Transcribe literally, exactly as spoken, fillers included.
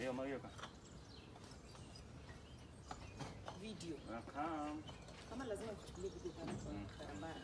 Leo Mario ka. Video. Welcome. Kama lazima kuchukulia video kama barabara.